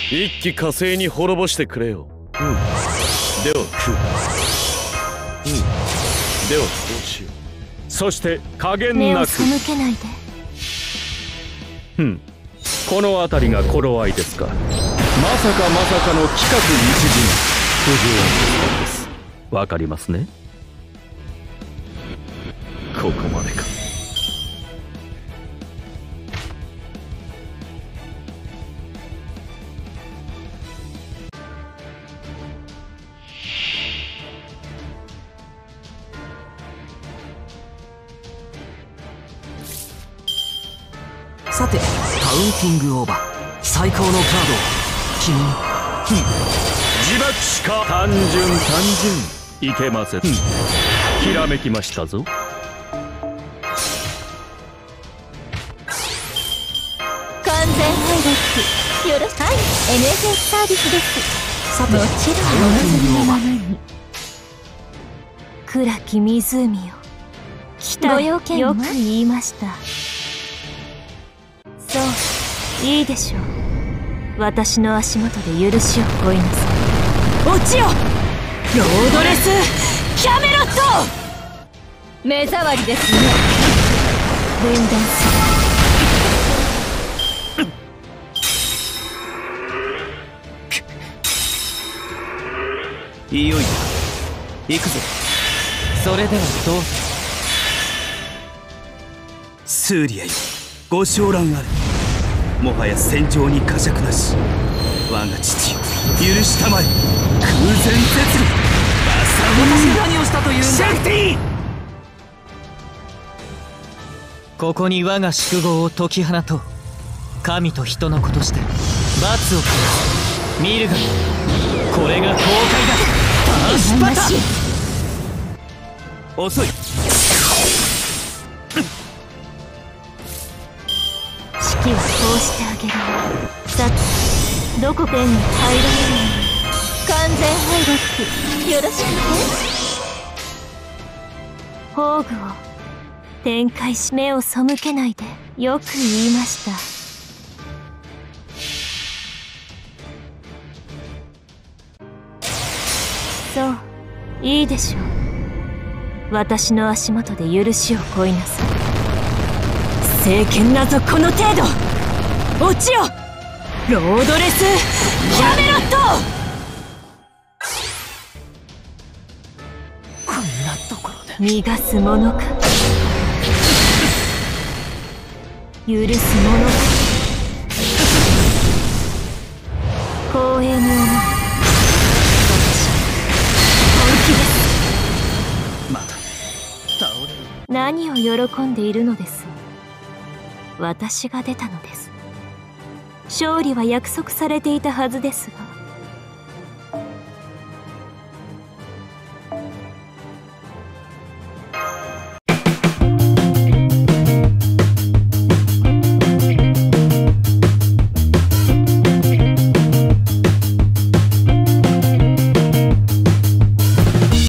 一気火星に滅ぼしてくれよ。ではではこうしよう。そして加減なく目を背けないで。 この辺りが頃合いですか。まさかの企画日時の不条案です。わかりますね。ここまでか。 さて、カウンティングオーバー。最高のカードを君に。 自爆しか単純いけません。ひらめきましたぞ。 完全配列よろしく。はい、 NSS サービスです。 さて、 もちろんお望みのままに。暗き湖よ、ご用件よく言いました。そう、いいでしょう。私の足元で許しを請いなさい。落ちよ、ロードレスキャメロット。目障りですね。分断する。いよいよ行くぞ。それではどうぞ。スーリアよ、ご昇乱ある。もはや戦場に呵責なし。我が父よ、許したまえ。空前絶後。私に何をしたというんだ。シェフティー、ここに我が宿業を解き放とう。神と人の子として罰を下す。見るがこれが公開だ。パンパタ遅い。 式はこうしてあげる。さて、どこペンに入られるの。完全敗北よろしくね。宝具を展開し、目を背けないで。よく言いました。そう、いいでしょう。私の足元で許しを請いなさい。聖剣なぞこの程度。落ちよ、ロードレスキャメロット。 こんなところで逃がすものか、許すものか。光栄に思う。私本気です。 まだ倒れる。 何を喜んでいるのです。私が出たのです。勝利は約束されていたはずですが。